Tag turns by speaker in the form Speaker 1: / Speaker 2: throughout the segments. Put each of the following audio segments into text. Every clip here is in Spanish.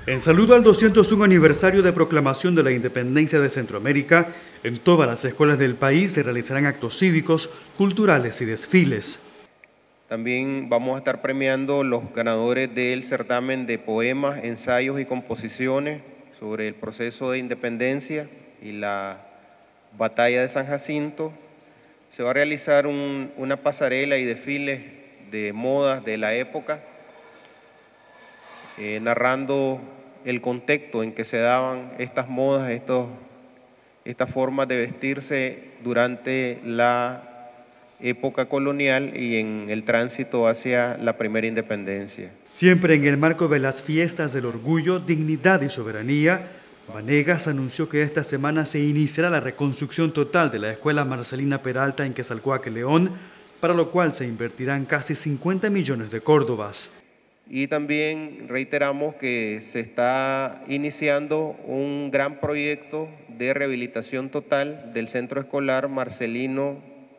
Speaker 1: En saludo al 201 aniversario de proclamación de la independencia de Centroamérica, en todas las escuelas del país se realizarán actos cívicos, culturales y desfiles.
Speaker 2: También vamos a estar premiando los ganadores del certamen de poemas, ensayos y composiciones sobre el proceso de independencia y la batalla de San Jacinto. Se va a realizar una pasarela y desfiles de modas de la época, narrando el contexto en que se daban estas modas, estas formas de vestirse durante la época colonial y en el tránsito hacia la primera independencia.
Speaker 1: Siempre en el marco de las fiestas del orgullo, dignidad y soberanía, Vanegas anunció que esta semana se iniciará la reconstrucción total de la Escuela Marcelina Peralta en Quezalcoatl, León, para lo cual se invertirán casi 50 millones de córdobas.
Speaker 2: Y también reiteramos que se está iniciando un gran proyecto de rehabilitación total del centro escolar Marcelina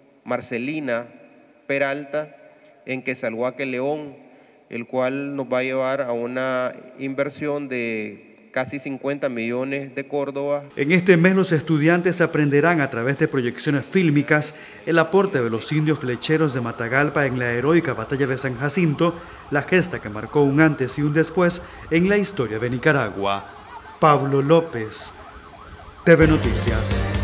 Speaker 2: Peralta en Quezalcoatl, León, el cual nos va a llevar a una inversión de casi 50 millones de córdobas.
Speaker 1: En este mes los estudiantes aprenderán a través de proyecciones fílmicas el aporte de los indios flecheros de Matagalpa en la heroica batalla de San Jacinto, la gesta que marcó un antes y un después en la historia de Nicaragua. Pablo López, TV Noticias.